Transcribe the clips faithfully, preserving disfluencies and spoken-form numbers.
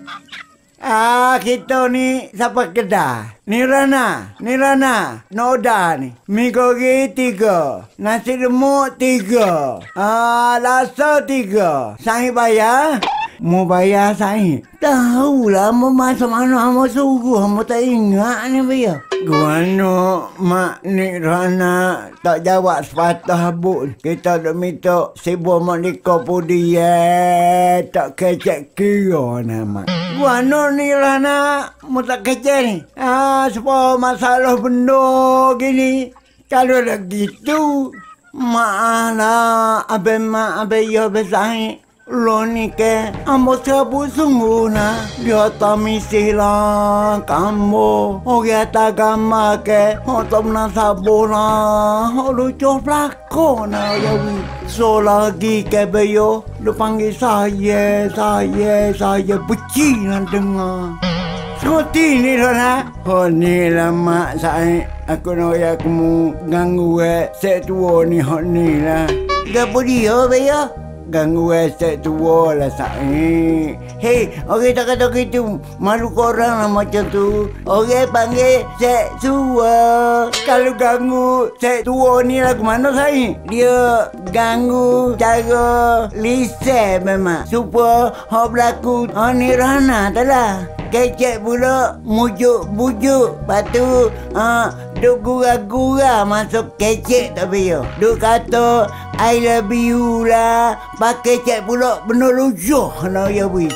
Ah, kita ni siapa Kedah? Ni Rana, ni Rana, Noda ni. Mi goreng tiga, nasi lemak tiga, ah, laksa tiga. Saya bayar? Mau bayar saya? Tahulah mau masa mana mau suruh, mau tak ingat ni bayar. Guano mak ni Rana tak jawab sepatah habuk. Kita dah minta sebuah mak nikah pudi ya, tak kecek kira nama. Guano ni Rana mau tak kecek ni. Ah, sebab masalah benda gini. Kalau dah gitu, mak lah abe mak abe ya besar. Lo ni ke ambo sabu sungguh na dia tamisi lah kamu orang tak agama ke hotom na sabu lah lu cok pelakon na yawi so lagi ke beyo lu panggil saya saya saya benci nak dengar seperti ni lah. Oh ni lah mak saya aku nak ya kamu ganggu eh set tua ni hot ni lah gak dia beyo ganggu esek tua lah saya. Hei, orang tak kata gitu. Malu korang lah macam tu. Orang panggil sek tua. Kalau ganggu sek tua ni lah ke mana saya? Dia ganggu cara lise memang. Supaya hak berlaku. Oh ni Rana tak lah. Kecek pula mujuk-bujuk. Lepas tu uh, duk gura-gura masuk kecek tak payah. Duk kata I love you lah. Pakai cek pula benda lucuh nak ya bui.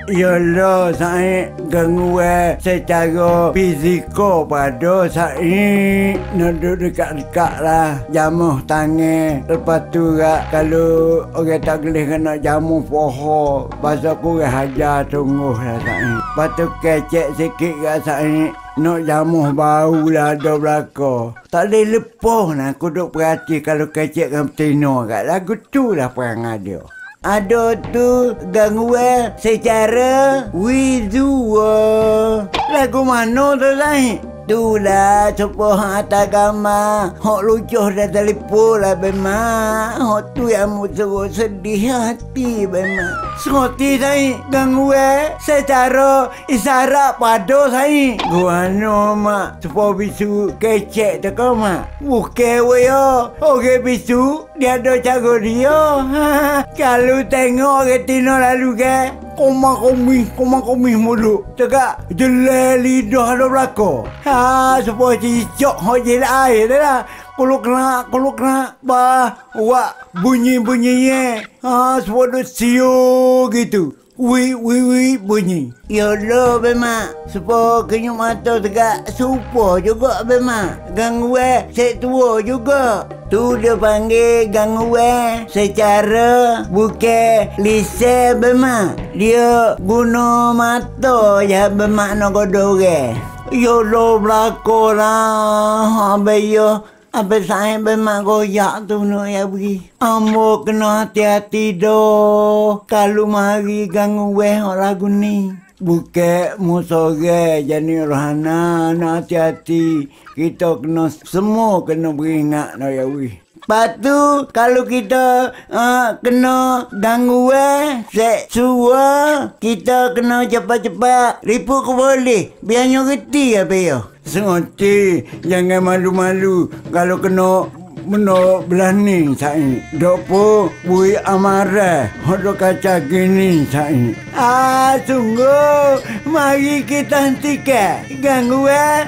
Yalah saya ganggu eh secara fizikal pada saya nak duduk dekat-dekat lah jamuh tangan. Lepas tu kak kalau orang tak boleh kena jamuh poho pasal kurang hajar sungguh lah saya. Lepas tu kecek sikit kat saya nak jamuh bau lah ada belakang. Tak boleh lepas nak aku duduk perhati kalau kecek dengan betina kat lagu tu lah perang ada. Ada tu gangguan secara visual. Lagu mana tu lain? Itulah supaya atas agama. Hak lucu dah telefon lah memang. Hak tu yang musuh sedih hati memang. Seperti saya gangguan secara isyarat pada saya. Guano mak supaya bisu kecek tak kau mak. Bukan waya. Orang bisu dia ada cara dia. Ha, kalau tengok orang Tino lalu ke koma-komih, koma-komih mulut. Cakap jelai lidah ada belakang. Ha, supaya cicok hok jelai air dah lah. Kalau kena, kalau kena, bah, wak bunyi-bunyinya. Ha, supaya dia siu gitu. Wih, wih, wih, bunyi. Yalah, memang. Supaya kenyuk mata tegak supa juga, memang. Gangguan set tua juga. Tu dia panggil gangguan secara bukan lise, memang. Dia guna mata ya bermakna kodoh orang. Yalah, belakang lah. Habis ya. Apa saya memang goyak tu nak ya pergi. Ambo kena hati-hati doh. Kalau mari ganggu weh lagu ni. Bukan musore jadi Rana nak hati-hati. Kita kena semua kena beringat nak ya pergi. Lepas tu kalau kita uh, kena gangguan seksual, kita kena cepat-cepat report ke boleh. Biarnya reti apa ya. Sengerti, jangan malu-malu kalau kena benda belah ni saya. Dok pun bui amarah. Hodok kaca gini saya. Ah, sungguh. Mari kita hentikan gangguan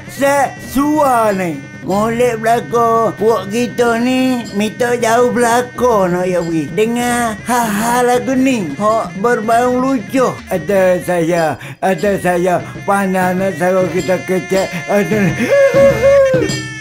seksual ni. Molek belakang puak kita ni minta jauh belakang nak ya pergi. Dengar hal-hal lagu ni hak berbau lucu. Ada saya, ada saya panas nak sarung kita kecek. Ada